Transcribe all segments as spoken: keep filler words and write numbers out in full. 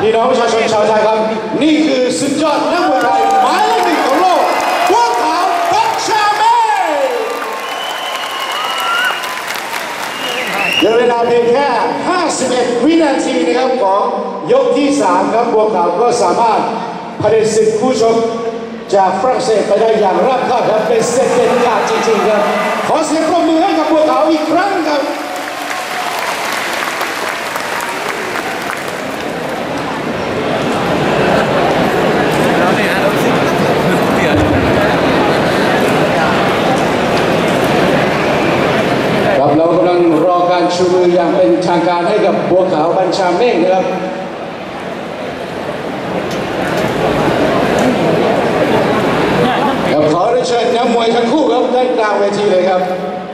พี่น้องประชาชนชาวไทยครับนี่คือสุดยอดนักมวยไทยหมายเลขหนึ่งของโลกบัวขาวบัญชาเมฆเหลือเวลาเพียงแค่ห้าสิบเอ็ดวินาทีนะครับของยกที่สามครับบัวขาวก็สามารถผลิตศึกคู่ชกจากฝรั่งเศสไปได้อย่างราบคาบครับเป็นเซตเด็ดขาดจริงๆครับขอเสียงปรบมือให้กับบัวขาวอีกครั้งครับครับเรากำลังรอการชูมืออย่างเป็นทางการให้กับบัวขาวบัญชาเมฆนะครับขอเชิญนักมวยทั้งคู่ครับด้านกลางเวทีเลยครับ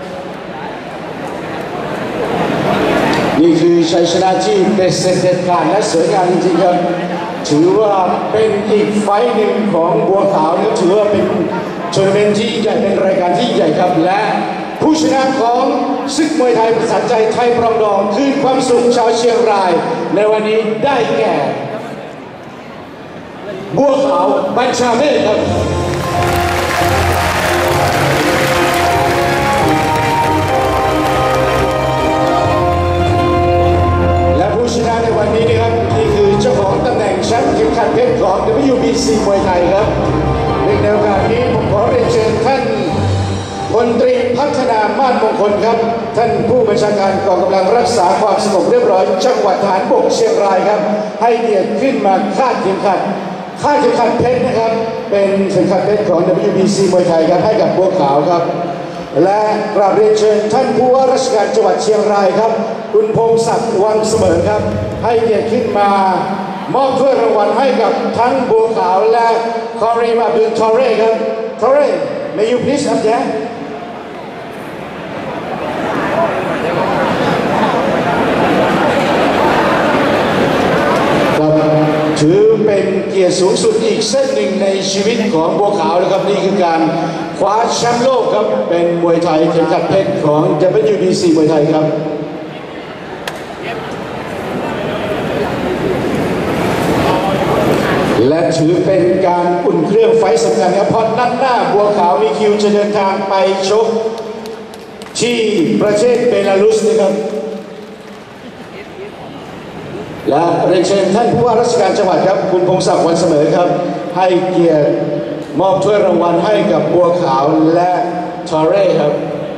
นี่คือชัยชนะที่เป็นเสด็จการและสวยงามจริงๆครับถือว่าเป็นอีกไฟหนึ่งของบัวขาวและถือว่าเป็นทัวร์นาเมนต์ที่ใหญ่เป็นรายการที่ใหญ่ครับและผู้ชนะของศึกมวยไทยประสานใจไทยปรองดองคืนความสุขชาวเชียงรายในวันนี้ได้แก่บัวขาวบัญชาเมฆครับชนะในวันนี้นะครับนี่คือเจ้าของตำแหน่งแชมป์เข็มขัดเพชรของ ดับเบิลยู บี ซี มวยไทยครับในโอกาสนี้ผมขอเรียนเชิญท่านพลตรีพัฒนามาศมงคลครับท่านผู้บัญชาการกองกำลังรักษาความสงบเรียบร้อยจังหวัดทหารบกเชียงรายครับให้เกียรติขึ้นมาคาดเข็มขัดคาดเข็มขัดเพชรนะครับเป็นเข็มขัดเพชรของ ดับเบิลยู บี ซี มวยไทยครับให้กับบัวขาวครับและกราบเรียนเชิญท่านผู้ว่าราชการจังหวัดเชียงรายครับคุณพงศักดิ์วังเสมอครับให้เกียรติขึ้นมามอบถ้วยรางวัลให้กับทั้งบัวขาวและคอรีมอับดุลทอเร่ครับทอเร่ may you please up there ถือเป็นเกียรติสูงสุดอีกเส้นหนึ่งในชีวิตของบัวขาวนะครับนี่คือการคว้าแชมป์โลกครับเป็นมวยไทยเข็มขัดเพชรของ ดับเบิลยู บี ซี มวยไทยครับและถือเป็นการอุ่นเครื่องไฟสำคัญครับเพราะนัดหน้าบัวขาวมีคิวจะเดินทางไปชกที่ประเทศเบลารุสนะครับและเรียนเชิญท่านผู้ว่าราชการจังหวัดครับคุณพงศักดิ์วันเสมอครับให้เกียรติมอบถ้วยรางวัลให้กับบัวขาวและทอเร่ครับ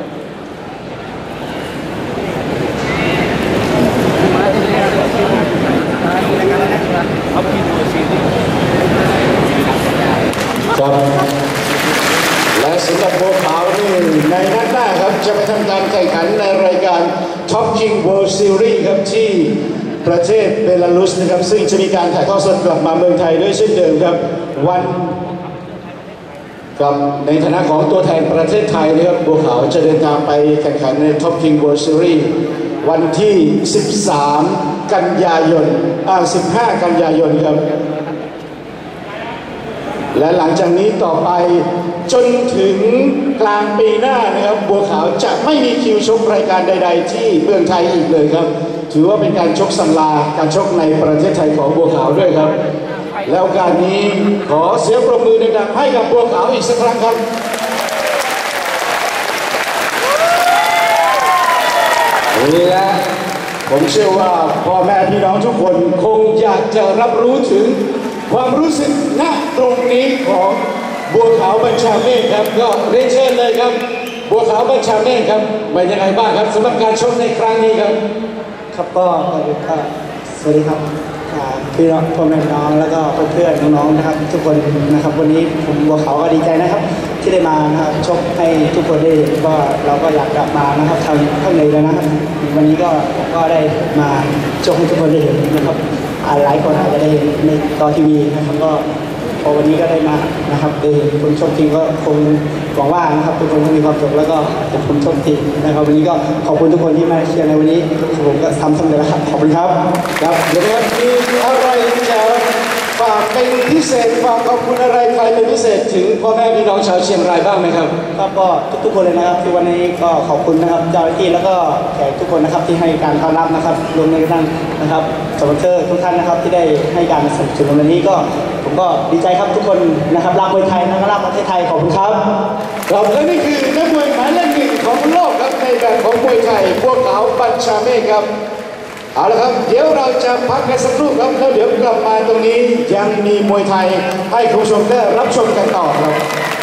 ครับและสำหรับบัวขาวนี่ในนัดหน้าครับจะไปทำการแข่งขันในรายการ Top King World Series ครับที่ประเทศเบลารุสนะครับซึ่งจะมีการถ่ายทอดสดกลับมาเมืองไทยด้วยเช่นเดิมครับวันครับในฐานะของตัวแทนประเทศไทยนะครับบัวขาวจะเดินทางไปแข่งขันใน Top King World Series วันที่สิบสามกันยายนอ่าสิบห้ากันยายนครับและหลังจากนี้ต่อไปจนถึงกลางปีหน้านะครับบัวขาวจะไม่มีคิวชกรายการใดๆที่เมืองไทยอีกเลยครับถือว่าเป็นการชกสังลาการชกในประเทศไทยของบัวขาวด้วยครับแล้วการนี้ขอเสียงปรบมือดังๆให้กับบัวขาวอีกสักครั้งครับและผมเชื่อว่าพ่อแม่พี่น้องทุกคนคงอยากจะรับรู้ถึงความรู้สึกณตรงนี้ของบัวขาวบัญชาเมฆครับก็เรียนเชิญเลยครับบัวขาวบัญชาเมฆครับเป็นยังไงบ้างครับสำหรับการชกในครั้งนี้ครับครับก็สวัสดีครับพี่น้องพ่อแม่พี่น้องแล้วก็เพื่อนๆน้องๆนะครับทุกคนนะครับวันนี้ผมบัวขาวก็ดีใจนะครับที่ได้มานะครับชกให้ทุกคนได้ก็เราก็อยากกลับมานะครับทางข้างในแล้วนะครับวันนี้ก็ก็ได้มาชกให้ทุกคนได้เห็นนะครับหลายคนอาจจะได้เห็นในตอนทีวีนะครับก็พอวันนี้ก็ได้มานะครับได้เห็นคนชกจริงก็คงหวังว่านะครับทุกคนมีความสุขแล้วก็เป็นคนชกจริงนะครับวันนี้ก็ขอบคุณทุกคนที่มาเชียร์ในวันนี้ผมก็ทำสำเร็จแล้วครับขอบคุณครับครับเดี๋ยวนะครับมีอะไรจะฝากเป็นพิเศษฝากขอบคุณอะไรใครเป็นพิเศษถึงพ่อแม่พี่น้องชาวเชียงรายบ้างไหมครับครับก็ทุกๆคนเลยนะครับที่วันนี้ก็ขอบคุณนะครับเจ้าหน้าที่แล้วก็แขกทุกคนนะครับที่ให้การต้อนรับนะครับรวมในกระทั่งนะครับสปอนเซอร์ทุกท่านนะครับที่ได้ให้การสนับสนุนวันนี้ก็ผมก็ดีใจครับทุกคนนะครับรักมวยไทยและก็รักประเทศไทยขอบคุณครับครับและนี่คือนักมวยหมายเลขหนึ่งของโลกครับในแบบของมวยไทยพวกเขาบัญชาเมฆครับเอาละครับเดี๋ยวเราจะพักกันสักครู่ครับแล้วเดี๋ยวกลับมาตรงนี้ยังมีมวยไทยให้คุณผู้ชมได้รับชมกันต่อครับ